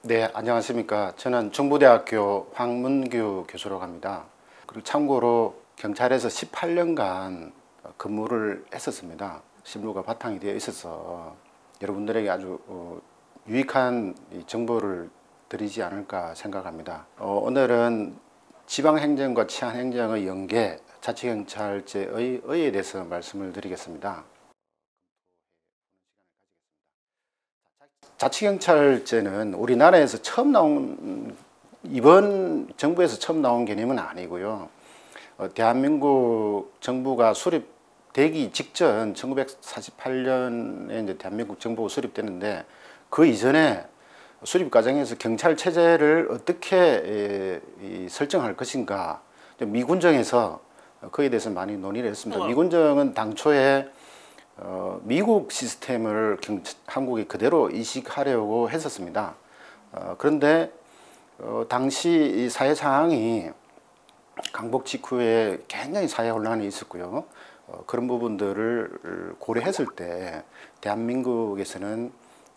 네, 안녕하십니까. 저는 정부대학교 황문규 교수라고 합니다. 그리고 참고로 경찰에서 18년간 근무를 했었습니다. 실무가 바탕이 되어 있어서 여러분들에게 아주 유익한 정보를 드리지 않을까 생각합니다. 오늘은 지방행정과 치안행정의 연계, 자치경찰제의 의의에 대해서 말씀을 드리겠습니다. 자치경찰제는 우리나라에서 처음 나온, 이번 정부에서 처음 나온 개념은 아니고요. 대한민국 정부가 수립되기 직전 1948년에 이제 대한민국 정부가 수립되는데, 그 이전에 수립 과정에서 경찰 체제를 어떻게 설정할 것인가, 미군정에서 그에 대해서 많이 논의를 했습니다. 미군정은 당초에 미국 시스템을 한국이 그대로 이식하려고 했었습니다. 그런데 당시 이 사회 상황이 강복 직후에 굉장히 사회 혼란이 있었고요. 그런 부분들을 고려했을 때 대한민국에서는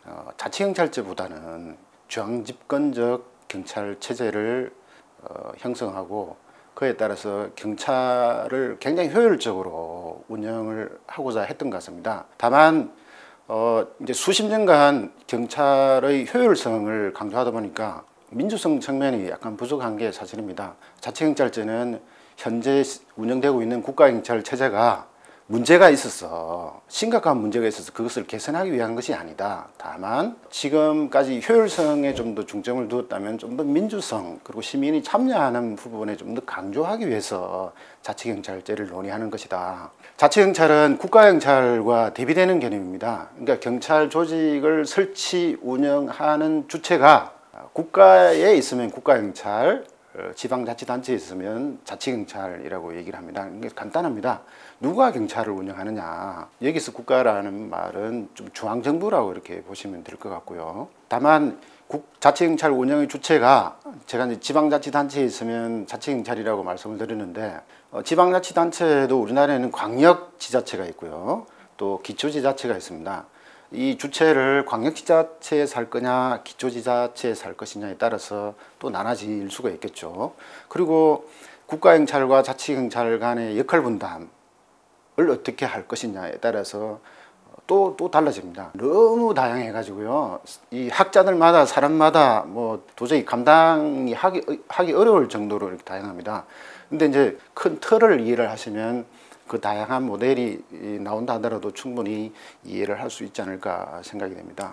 자치경찰제보다는 중앙집권적 경찰 체제를 형성하고, 그에 따라서 경찰을 굉장히 효율적으로 운영을 하고자 했던 것 같습니다. 다만 이제 수십 년간 경찰의 효율성을 강조하다 보니까 민주성 측면이 약간 부족한 게 사실입니다. 자치경찰제는 현재 운영되고 있는 국가경찰 체제가 문제가 있어서, 심각한 문제가 있어서 그것을 개선하기 위한 것이 아니다. 다만 지금까지 효율성에 좀 더 중점을 두었다면 좀 더 민주성, 그리고 시민이 참여하는 부분에 좀 더 강조하기 위해서 자치경찰제를 논의하는 것이다. 자치경찰은 국가경찰과 대비되는 개념입니다. 그러니까 경찰 조직을 설치 운영하는 주체가 국가에 있으면 국가경찰, 지방자치단체에 있으면 자치경찰이라고 얘기를 합니다. 이게 간단합니다. 누가 경찰을 운영하느냐, 여기서 국가라는 말은 좀 중앙정부라고 이렇게 보시면 될 것 같고요. 다만 자치경찰 운영의 주체가, 제가 이제 지방자치단체에 있으면 자치경찰이라고 말씀을 드리는데, 지방자치단체도 우리나라에는 광역지자체가 있고요, 또 기초지자체가 있습니다. 이 주체를 광역지자체에 살 거냐 기초지자체에 살 것이냐에 따라서 또 나눠질 수가 있겠죠. 그리고 국가경찰과 자치경찰 간의 역할 분담을 어떻게 할 것이냐에 따라서 또 달라집니다. 너무 다양해 가지고요, 이 학자들마다 사람마다 뭐 도저히 감당이 하기 어려울 정도로 이렇게 다양합니다. 근데 이제 큰 틀을 이해를 하시면 그 다양한 모델이 나온다 하더라도 충분히 이해를 할 수 있지 않을까 생각이 됩니다.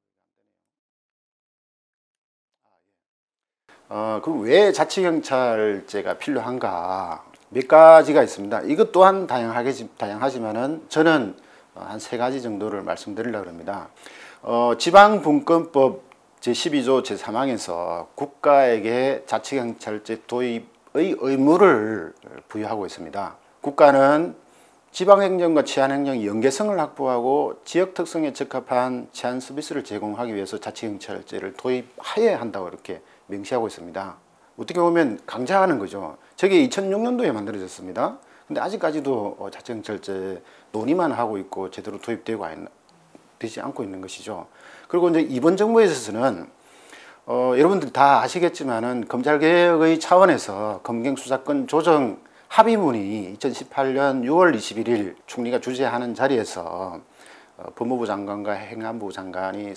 그럼 왜 자치경찰제가 필요한가? 몇 가지가 있습니다. 이것 또한 다양하지만은 저는 한 세 가지 정도를 말씀드리려고 합니다. 지방분권법 제12조 제3항에서 국가에게 자치경찰제 도입의 의무를 부여하고 있습니다. 국가는 지방행정과 치안행정의 연계성을 확보하고 지역 특성에 적합한 치안 서비스를 제공하기 위해서 자치경찰제를 도입해야 한다고 이렇게 명시하고 있습니다. 어떻게 보면 강제하는 거죠. 저게 2006년도에 만들어졌습니다. 근데 아직까지도 자치경찰제 논의만 하고 있고 제대로 도입되지 않고 있는 것이죠. 그리고 이제 이번 정부에 있어서는 여러분들 다 아시겠지만은 검찰개혁의 차원에서 검경수사권 조정 합의문이 2018년 6월 21일 총리가 주재하는 자리에서 법무부 장관과 행안부 장관이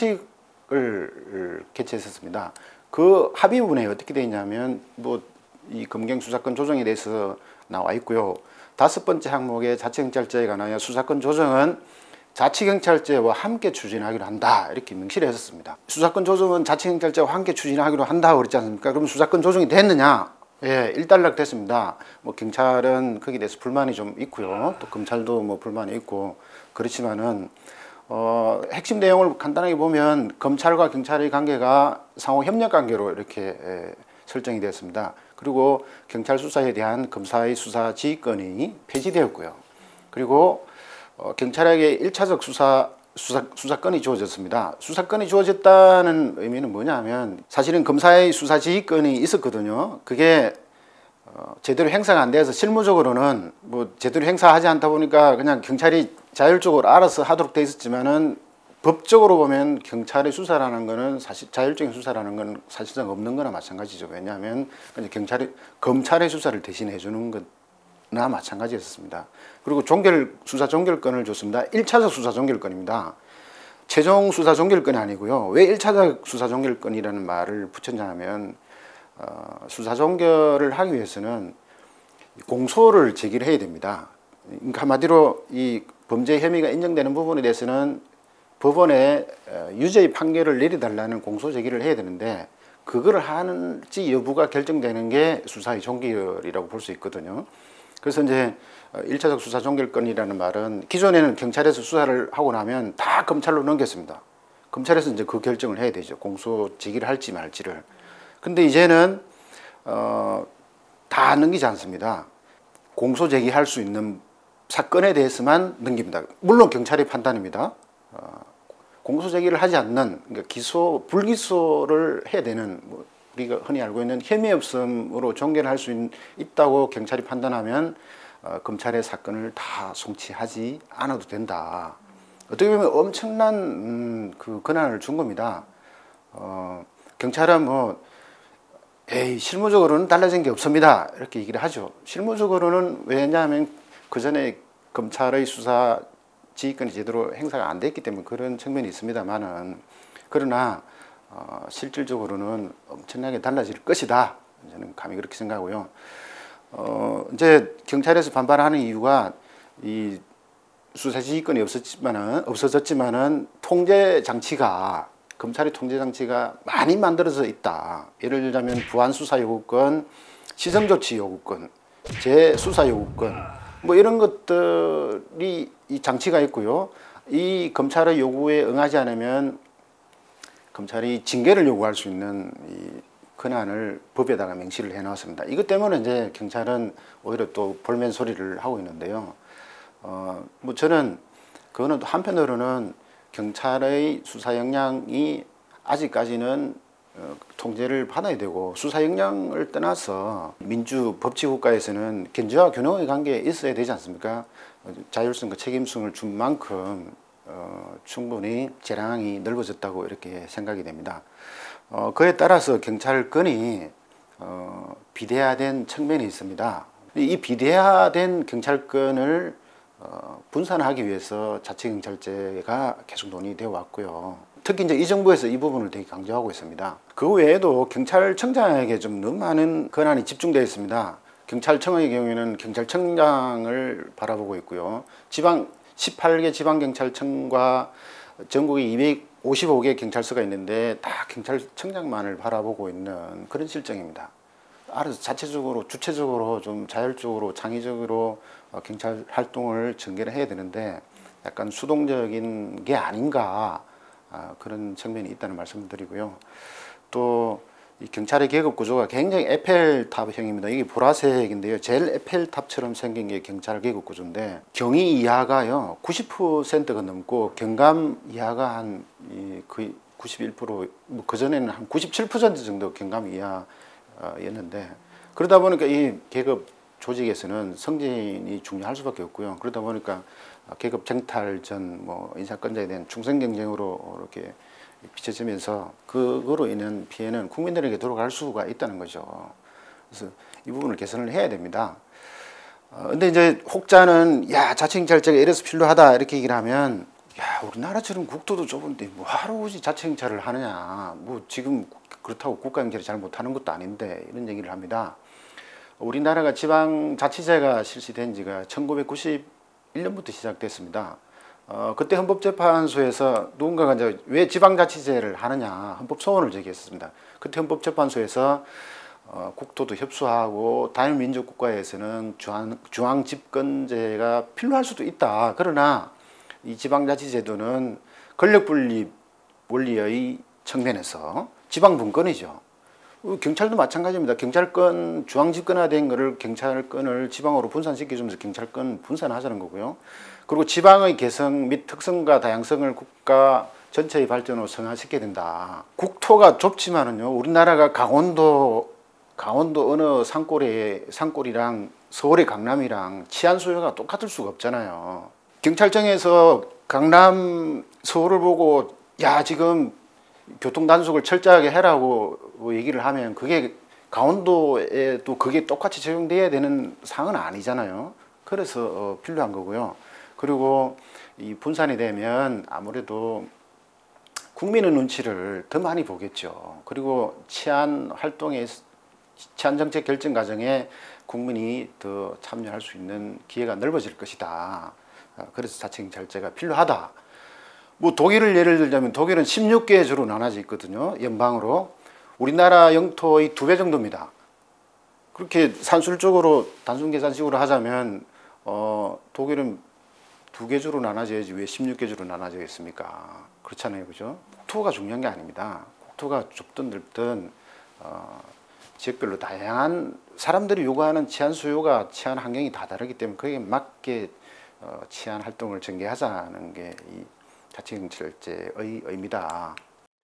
서명식을 개최했었습니다. 그 합의문에 어떻게 되어 있냐면, 이 검경수사권 조정에 대해서 나와 있고요. 5번째 항목에 자치경찰제에 관하여 수사권 조정은 자치경찰제와 함께 추진하기로 한다, 이렇게 명시를 했었습니다. 수사권 조정은 자치경찰제와 함께 추진하기로 한다고 그랬지 않습니까? 그럼 수사권 조정이 됐느냐? 예, 일단락 됐습니다. 경찰은 거기에 대해서 불만이 좀 있고요. 또 검찰도 불만이 있고, 그렇지만은, 핵심 내용을 간단하게 보면 검찰과 경찰의 관계가 상호 협력 관계로 이렇게 설정이 되었습니다. 그리고 경찰 수사에 대한 검사의 수사 지휘권이 폐지되었고요. 그리고 경찰에게 1차적 수사권이 주어졌습니다. 수사권이 주어졌다는 의미는 뭐냐면, 사실은 검사의 수사 지휘권이 있었거든요. 그게 제대로 행사가 안 돼서 실무적으로는 제대로 행사하지 않다 보니까 그냥 경찰이 자율적으로 알아서 하도록 돼 있었지만은 법적으로 보면 경찰의 수사라는 거는 사실 자율적인 수사라는 건 사실상 없는 거나 마찬가지죠. 왜냐하면 검찰의 수사를 대신해 주는 거나 마찬가지였습니다. 그리고 수사 종결권을 줬습니다. 1차적 수사 종결권입니다. 최종 수사 종결권이 아니고요. 왜 1차적 수사 종결권이라는 말을 붙였냐 하면 수사 종결을 하기 위해서는 공소를 제기를 해야 됩니다. 그러니까 한마디로 이 범죄 혐의가 인정되는 부분에 대해서는 법원에 유죄의 판결을 내려달라는 공소 제기를 해야 되는데 그걸 하는지 여부가 결정되는 게 수사의 종결이라고 볼 수 있거든요. 그래서 이제 1차적 수사 종결권이라는 말은 기존에는 경찰에서 수사를 하고 나면 다 검찰로 넘겼습니다. 검찰에서 이제 그 결정을 해야 되죠. 공소 제기를 할지 말지를. 근데 이제는 다 넘기지 않습니다. 공소 제기할 수 있는 사건에 대해서만 넘깁니다. 물론 경찰의 판단입니다. 공소 제기를 하지 않는, 그러니까 불기소를 해야 되는, 우리가 흔히 알고 있는 혐의 없음으로 종결할 수 있다고 경찰이 판단하면 검찰의 사건을 다 송치하지 않아도 된다. 어떻게 보면 엄청난 그 권한을 준 겁니다. 경찰은 실무적으로는 달라진 게 없습니다. 이렇게 얘기를 하죠. 실무적으로는 왜냐하면 그 전에 검찰의 수사 지휘권이 제대로 행사가 안 됐기 때문에 그런 측면이 있습니다만은, 그러나 실질적으로는 엄청나게 달라질 것이다. 저는 감히 그렇게 생각하고요. 이제 경찰에서 반발하는 이유가 이 수사 지휘권이 없어졌지만은 검찰의 통제 장치가 많이 만들어져 있다. 예를 들자면 부안 수사 요구권, 시정 조치 요구권, 재수사 요구권, 이런 것들이 이 장치가 있고요. 이 검찰의 요구에 응하지 않으면 검찰이 징계를 요구할 수 있는 이 권한을 법에다가 명시를 해 놨습니다. 이것 때문에 이제 경찰은 오히려 또 볼멘 소리를 하고 있는데요. 저는 그거는 또 한편으로는 경찰의 수사 역량이 아직까지는 통제를 받아야 되고, 수사 역량을 떠나서 민주 법치 국가에서는 견제와 균형의 관계에 있어야 되지 않습니까? 자율성과 책임성을 준 만큼 충분히 재량이 넓어졌다고 이렇게 생각이 됩니다. 그에 따라서 경찰권이 비대화된 측면이 있습니다. 이 비대화된 경찰권을 분산하기 위해서 자치경찰제가 계속 논의되어 왔고요. 특히 이제 이 정부에서 이 부분을 되게 강조하고 있습니다. 그 외에도 경찰청장에게 좀 너무 많은 권한이 집중되어 있습니다. 경찰청의 경우에는 경찰청장을 바라보고 있고요. 18개 지방경찰청과 전국에 255개 경찰서가 있는데 다 경찰청장만을 바라보고 있는 그런 실정입니다. 알아서 자체적으로, 주체적으로, 좀 자율적으로, 창의적으로 경찰 활동을 전개를 해야 되는데 약간 수동적인 게 아닌가, 그런 측면이 있다는 말씀을 드리고요. 또 이 경찰의 계급 구조가 굉장히 에펠탑형입니다. 이게 보라색인데요. 제일 에펠탑처럼 생긴 게 경찰 계급 구조인데, 경위 이하가요 90%가 넘고 경감 이하가 한 거의 91%, 그 전에는 한 97% 정도 경감 이하였는데, 그러다 보니까 이 계급 조직에서는 성진이 중요할 수밖에 없고요. 그러다 보니까 계급 쟁탈전, 인사권자에 대한 충성 경쟁으로 이렇게 비춰지면서 그거로 인한 피해는 국민들에게 돌아갈 수가 있다는 거죠. 그래서 이 부분을 개선을 해야 됩니다. 근데 이제 혹자는 자치경찰제가 이래서 필요하다 이렇게 얘기를 하면, 우리나라처럼 국토도 좁은데 뭐하러 굳이 자치경찰을 하느냐, 지금 그렇다고 국가경찰이 잘 못하는 것도 아닌데, 이런 얘기를 합니다. 우리나라가 지방자치제가 실시된 지가 1991년부터 시작됐습니다. 그때 헌법재판소에서 누군가가 이제 왜 지방자치제를 하느냐 헌법소원을 제기했습니다. 그때 헌법재판소에서 국토도 협소하고 단일민족국가에서는 중앙집권제가 필요할 수도 있다. 그러나 이 지방자치제도는 권력분립 원리의 측면에서 지방분권이죠. 경찰도 마찬가지입니다. 경찰권 중앙집권화된 거를 경찰권을 지방으로 분산시켜주면서 경찰권 분산하자는 거고요. 그리고 지방의 개성 및 특성과 다양성을 국가 전체의 발전으로 승화시켜야 된다. 국토가 좁지만은요, 우리나라가 강원도 어느 산골이랑 서울의 강남이랑 치안 수요가 똑같을 수가 없잖아요. 경찰청에서 강남, 서울을 보고 야 지금 교통 단속을 철저하게 해라고 얘기를 하면 그게 강원도에도 그게 똑같이 적용돼야 되는 상황은 아니잖아요. 그래서 필요한 거고요. 그리고 이 분산이 되면 아무래도 국민의 눈치를 더 많이 보겠죠. 그리고 치안 활동에, 치안 정책 결정 과정에 국민이 더 참여할 수 있는 기회가 넓어질 것이다. 그래서 자치경찰제가 필요하다. 뭐 독일을 예를 들자면 독일은 16개 주로 나눠져 있거든요. 연방으로. 우리나라 영토의 2배 정도입니다. 그렇게 산술적으로 단순 계산식으로 하자면 독일은 2개 주로 나눠져야지 왜 16개 주로 나눠져있습니까? 그렇잖아요, 그죠? 국토가 중요한 게 아닙니다. 국토가 좁든 넓든 지역별로 다양한 사람들이 요구하는 치안 수요가 치안 환경이 다 다르기 때문에 그에 맞게 치안 활동을 전개하자는 게 이 자치경찰제의 의미다.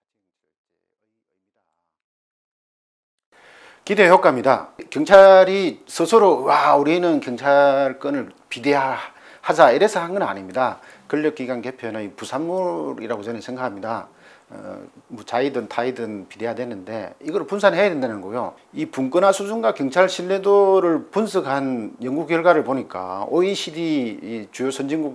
기대 효과입니다. 경찰이 스스로 와 우리는 경찰권을 비대하자 이래서 한 건 아닙니다. 권력기관 개편의 부산물이라고 저는 생각합니다. 뭐 자이든 타이든 비대화되는데 이걸 분산해야 된다는 거고요. 이 분권화 수준과 경찰 신뢰도를 분석한 연구 결과를 보니까 OECD 주요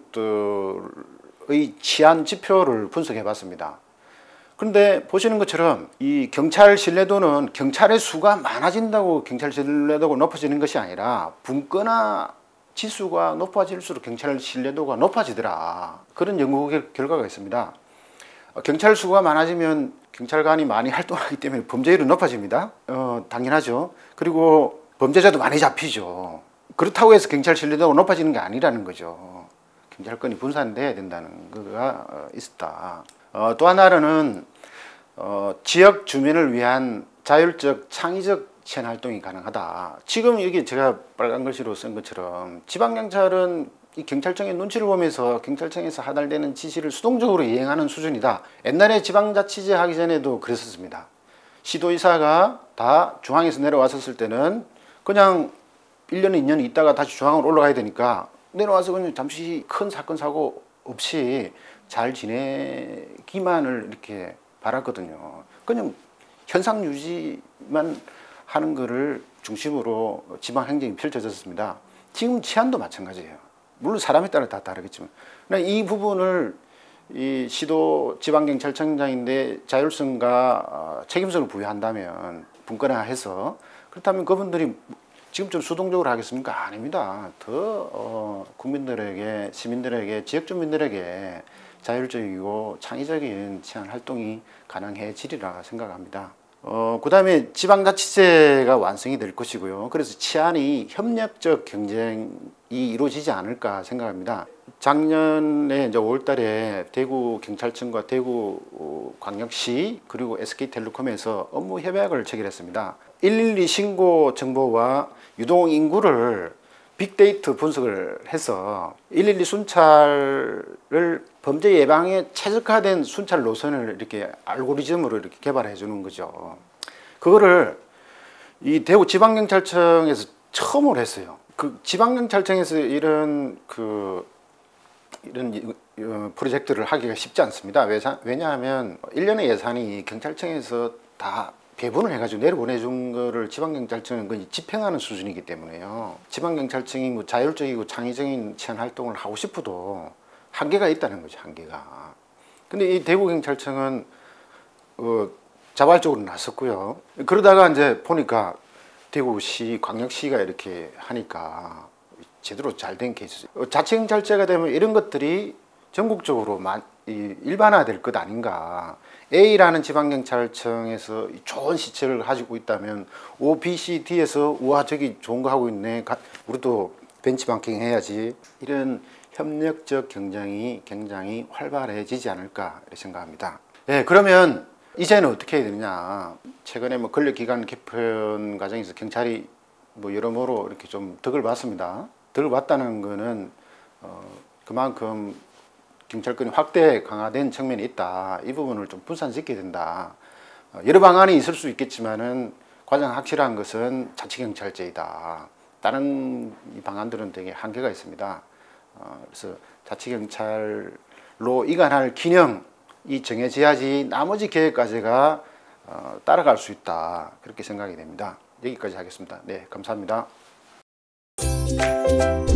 선진국들의 치안 지표를 분석해 봤습니다. 그런데 보시는 것처럼 이 경찰 신뢰도는 경찰의 수가 많아진다고 경찰 신뢰도가 높아지는 것이 아니라 분권화 지수가 높아질수록 경찰 신뢰도가 높아지더라. 그런 연구 결과가 있습니다. 경찰 수가 많아지면 경찰관이 많이 활동하기 때문에 범죄율은 높아집니다. 당연하죠. 그리고 범죄자도 많이 잡히죠. 그렇다고 해서 경찰 신뢰도가 높아지는 게 아니라는 거죠. 경찰권이 분산돼야 된다는 거가 있었다. 또 하나는 지역 주민을 위한 자율적 창의적 치안 활동이 가능하다. 지금 여기 제가 빨간 글씨로 쓴 것처럼 지방경찰은 이 경찰청의 눈치를 보면서 경찰청에서 하달되는 지시를 수동적으로 이행하는 수준이다. 옛날에 지방자치제 하기 전에도 그랬었습니다. 시도의사가 다 중앙에서 내려왔었을 때는 그냥 1년, 2년 있다가 다시 중앙으로 올라가야 되니까 내려와서 그냥 잠시 큰 사건, 사고 없이 잘 지내기만을 이렇게 바랐거든요. 그냥 현상 유지만 하는 거를 중심으로 지방 행정이 펼쳐졌습니다. 지금 치안도 마찬가지예요. 물론 사람에 따라 다 다르겠지만 이 부분을 이 시도 지방경찰청장인데 자율성과 책임성을 부여한다면 분권화해서 그렇다면 그분들이 지금 좀 수동적으로 하겠습니까? 아닙니다. 더 국민들에게 시민들에게 지역 주민들에게 자율적이고 창의적인 치안 활동이 가능해지리라 생각합니다. 그 다음에 지방자치제가 완성이 될 것이고요. 그래서 치안이 협력적 경쟁이 이루어지지 않을까 생각합니다. 작년에 이제 5월달에 대구경찰청과 대구광역시 그리고 SK텔레콤에서 업무 협약을 체결했습니다. 112 신고 정보와 유동 인구를 빅데이터 분석을 해서 112 순찰을 범죄 예방에 최적화된 순찰 노선을 이렇게 알고리즘으로 이렇게 개발해 주는 거죠. 그거를 이 대구 지방경찰청에서 처음으로 했어요. 그 지방경찰청에서 이런 프로젝트를 하기가 쉽지 않습니다. 왜냐하면 1년의 예산이 경찰청에서 다 배분을 해가지고 내려보내준 거를 지방경찰청은 거의 집행하는 수준이기 때문에요. 지방경찰청이 뭐 자율적이고 창의적인 치안 활동을 하고 싶어도 한계가 있다는 거죠, 한계가. 근데 이 대구경찰청은 자발적으로 나섰고요. 그러다가 이제 보니까 대구시, 광역시가 이렇게 하니까 제대로 잘 된 케이스. 자치경찰제가 되면 이런 것들이 전국적으로 일반화될 것 아닌가. A라는 지방경찰청에서 좋은 시체를 가지고 있다면 O, B, C, D에서 우와 저기 좋은 거 하고 있네. 우리도 벤치마킹 해야지. 이런 협력적 경쟁이 굉장히 활발해지지 않을까 생각합니다. 네, 그러면 이제는 어떻게 해야 되느냐. 최근에 뭐 권력기관 개편 과정에서 경찰이 뭐 여러모로 이렇게 좀 덕을 봤습니다. 덕을 봤다는 거는 그만큼 경찰권이 확대 강화된 측면이 있다. 이 부분을 좀 분산시켜야 된다. 여러 방안이 있을 수 있겠지만은 가장 확실한 것은 자치경찰제이다. 다른 방안들은 되게 한계가 있습니다. 그래서 자치경찰로 이관할 균형이 정해져야지 나머지 계획까지가 따라갈 수 있다, 그렇게 생각이 됩니다. 여기까지 하겠습니다. 네, 감사합니다.